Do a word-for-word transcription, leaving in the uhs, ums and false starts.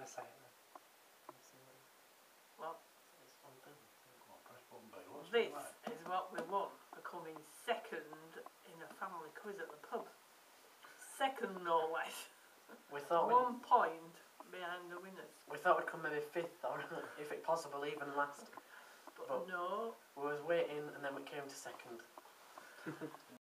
gonna say it then. Let's see what it is. What? It's one thing. Well, press button B. What's This that? is what we won for coming second in a family quiz at the pub. Second, no less. We thought One point behind the winners. we thought we'd come maybe fifth or if it possible even last. But, But no. we was waiting and then we came to second.